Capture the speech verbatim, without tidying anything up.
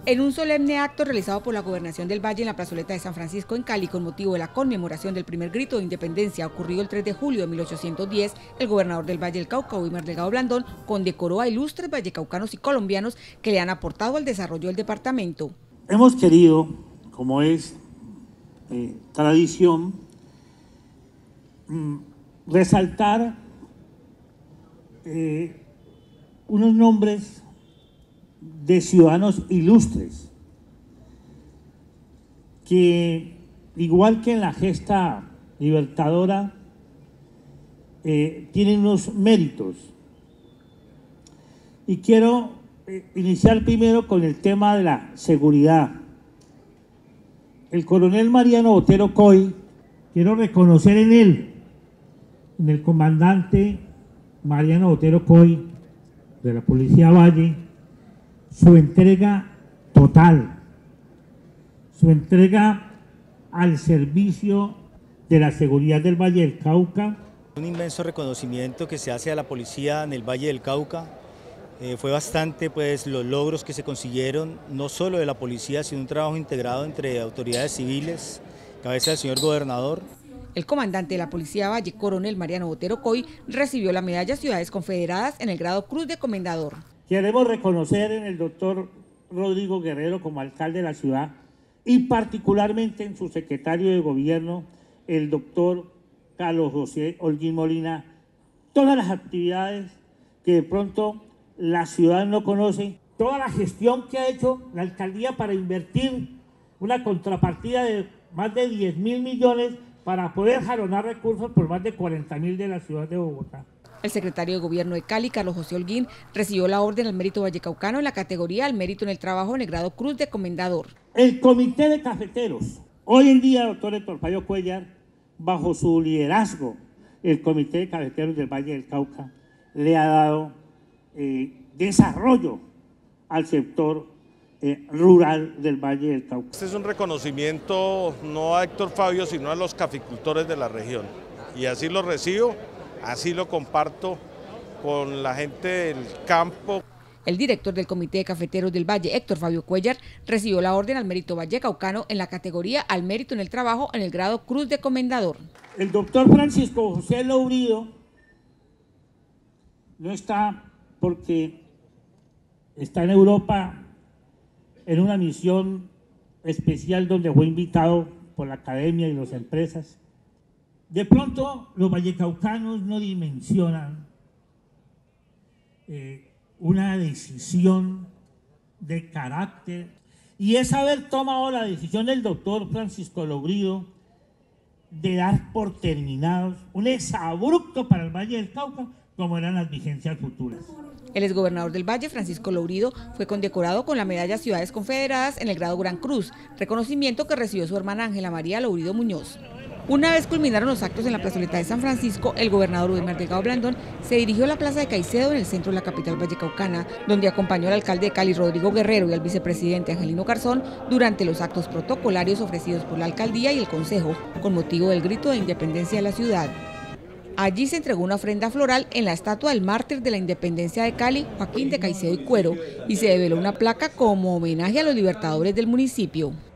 En un solemne acto realizado por la Gobernación del Valle en la plazoleta de San Francisco en Cali con motivo de la conmemoración del primer grito de independencia ocurrido el tres de julio de mil ochocientos diez, el gobernador del Valle del Cauca, Wilmar Delgado Blandón, condecoró a ilustres vallecaucanos y colombianos que le han aportado al desarrollo del departamento. Hemos querido, como es eh, tradición, mm, resaltar eh, unos nombres de ciudadanos ilustres que, igual que en la gesta libertadora, eh, tienen unos méritos. Y quiero eh, iniciar primero con el tema de la seguridad. El coronel Mariano Botero Coy, quiero reconocer en él, en el comandante Mariano Botero Coy de la Policía Valle, su entrega total, su entrega al servicio de la seguridad del Valle del Cauca. Un inmenso reconocimiento que se hace a la policía en el Valle del Cauca. Eh, fue bastante pues los logros que se consiguieron, no solo de la policía, sino un trabajo integrado entre autoridades civiles, cabeza del señor gobernador. El comandante de la Policía Valle, coronel Mariano Botero Coy, recibió la medalla Ciudades Confederadas en el grado Cruz de Comendador. Queremos reconocer en el doctor Rodrigo Guerrero como alcalde de la ciudad y particularmente en su secretario de gobierno, el doctor Carlos José Holguín Molina, todas las actividades que de pronto la ciudad no conoce, toda la gestión que ha hecho la alcaldía para invertir una contrapartida de más de diez mil millones para poder jalonar recursos por más de cuarenta mil de la ciudad de Bogotá. El secretario de Gobierno de Cali, Carlos José Holguín, recibió la orden al mérito vallecaucano en la categoría al mérito en el trabajo en el grado Cruz de Comendador. El Comité de Cafeteros, hoy en día, doctor Héctor Fabio Cuellar, bajo su liderazgo, el Comité de Cafeteros del Valle del Cauca le ha dado eh, desarrollo al sector eh, rural del Valle del Cauca. Este es un reconocimiento no a Héctor Fabio, sino a los caficultores de la región, y así lo recibo. Así lo comparto con la gente del campo. El director del Comité de Cafeteros del Valle, Héctor Fabio Cuellar, recibió la orden al mérito vallecaucano en la categoría al mérito en el trabajo en el grado Cruz de Comendador. El doctor Francisco José Lourido no está porque está en Europa en una misión especial donde fue invitado por la academia y las empresas. De pronto los vallecaucanos no dimensionan eh, una decisión de carácter, y es haber tomado la decisión del doctor Francisco Lourido de dar por terminados un exabrupto para el Valle del Cauca como eran las vigencias futuras. El exgobernador del Valle, Francisco Lourido, fue condecorado con la medalla Ciudades Confederadas en el grado Gran Cruz, reconocimiento que recibió su hermana Ángela María Lourido Muñoz. Una vez culminaron los actos en la plazoleta de San Francisco, el gobernador Wilmar Delgado Blandón se dirigió a la plaza de Caicedo en el centro de la capital vallecaucana, donde acompañó al alcalde de Cali, Rodrigo Guerrero, y al vicepresidente Angelino Garzón durante los actos protocolarios ofrecidos por la alcaldía y el consejo con motivo del grito de independencia de la ciudad. Allí se entregó una ofrenda floral en la estatua del mártir de la independencia de Cali, Joaquín de Caicedo y Cuero, y se develó una placa como homenaje a los libertadores del municipio.